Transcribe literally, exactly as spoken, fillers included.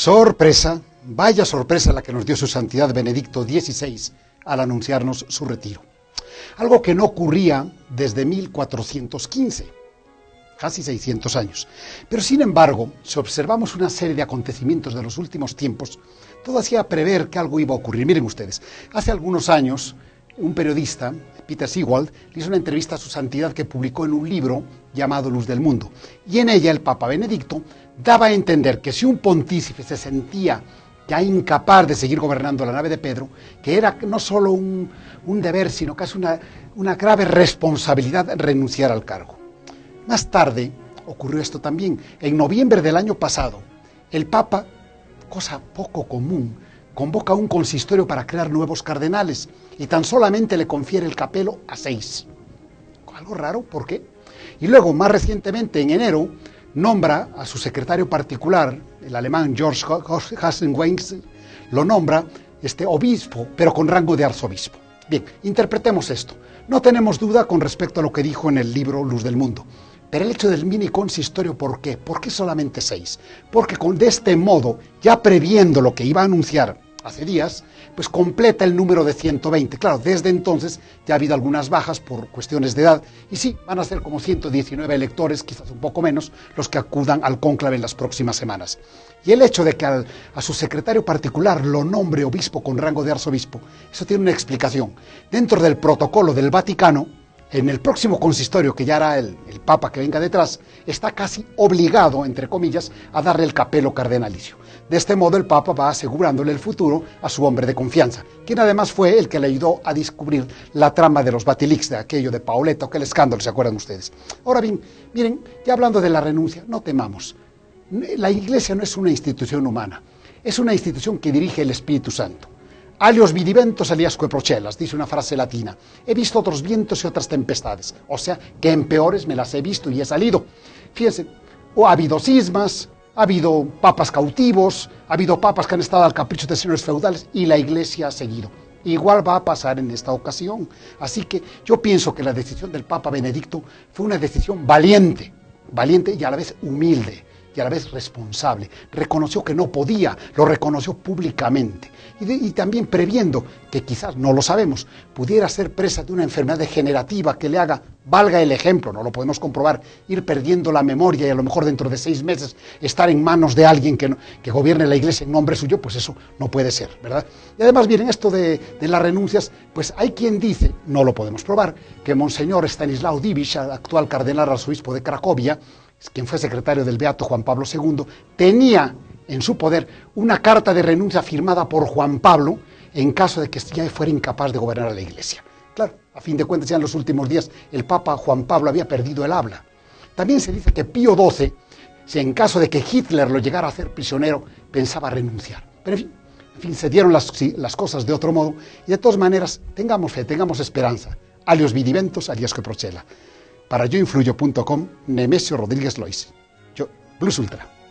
Sorpresa, vaya sorpresa la que nos dio su santidad Benedicto dieciséis al anunciarnos su retiro. Algo que no ocurría desde mil cuatrocientos quince, casi seiscientos años. Pero sin embargo, si observamos una serie de acontecimientos de los últimos tiempos, todo hacía prever que algo iba a ocurrir. Miren ustedes, hace algunos años, un periodista, Peter Seewald, le hizo una entrevista a su santidad que publicó en un libro llamado Luz del Mundo. Y en ella el Papa Benedicto daba a entender que si un pontífice se sentía ya incapaz de seguir gobernando la nave de Pedro, que era no solo un, un deber, sino casi una, una grave responsabilidad renunciar al cargo. Más tarde ocurrió esto también. En noviembre del año pasado, el Papa, cosa poco común, convoca un consistorio para crear nuevos cardenales y tan solamente le confiere el capelo a seis. Algo raro, ¿por qué? Y luego, más recientemente, en enero, nombra a su secretario particular, el alemán George Hasenweis, lo nombra este obispo, pero con rango de arzobispo. Bien, interpretemos esto. No tenemos duda con respecto a lo que dijo en el libro Luz del Mundo. Pero el hecho del mini consistorio, ¿por qué? ¿Por qué solamente seis? Porque con, de este modo, ya previendo lo que iba a anunciar hace días, pues completa el número de ciento veinte. Claro, desde entonces ya ha habido algunas bajas por cuestiones de edad, y sí, van a ser como ciento diecinueve electores, quizás un poco menos, los que acudan al cónclave en las próximas semanas. Y el hecho de que al, a su secretario particular lo nombre obispo con rango de arzobispo, eso tiene una explicación. Dentro del protocolo del Vaticano, en el próximo consistorio, que ya hará el, el Papa que venga detrás, está casi obligado, entre comillas, a darle el capelo cardenalicio. De este modo el Papa va asegurándole el futuro a su hombre de confianza, quien además fue el que le ayudó a descubrir la trama de los Batilix, de aquello de Paoletta, aquel escándalo, ¿se acuerdan ustedes? Ahora bien, miren, ya hablando de la renuncia, no temamos. La Iglesia no es una institución humana, es una institución que dirige el Espíritu Santo. Alios vidiventos aliasque procellas, dice una frase latina. He visto otros vientos y otras tempestades, o sea, que en peores me las he visto y he salido. Fíjense, o ha habido cismas, ha habido papas cautivos, ha habido papas que han estado al capricho de señores feudales y la Iglesia ha seguido. Igual va a pasar en esta ocasión. Así que yo pienso que la decisión del Papa Benedicto fue una decisión valiente, valiente y a la vez humilde, y a la vez responsable. Reconoció que no podía, lo reconoció públicamente. Y, de, y también previendo que quizás, no lo sabemos, pudiera ser presa de una enfermedad degenerativa que le haga, valga el ejemplo, no lo podemos comprobar, ir perdiendo la memoria y a lo mejor dentro de seis meses estar en manos de alguien que, no, que gobierne la Iglesia en nombre suyo, pues eso no puede ser, ¿verdad? Y además, miren, esto de, de las renuncias, pues hay quien dice, no lo podemos probar, que Monseñor Stanislao Dziwisz, actual cardenal arzobispo de Cracovia, quien fue secretario del Beato Juan Pablo segundo, tenía en su poder una carta de renuncia firmada por Juan Pablo en caso de que ya fuera incapaz de gobernar a la Iglesia. Claro, a fin de cuentas ya en los últimos días el Papa Juan Pablo había perdido el habla. También se dice que Pío doce, si en caso de que Hitler lo llegara a hacer prisionero, pensaba renunciar. Pero en fin, en fin se dieron las, las cosas de otro modo y de todas maneras tengamos fe, tengamos esperanza. Alios vidiventos, aliasque procella. Para yo influyo punto com, Nemesio Rodríguez Lois. Yo, Plus Ultra.